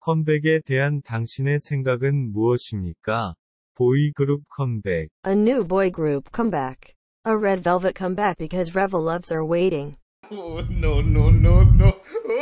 컴백에 대한 당신의 생각은 무엇입니까? 보이그룹 컴백. A new boy group comeback. A Red Velvet comeback because Reveloves are waiting. Oh, no, no, no, no.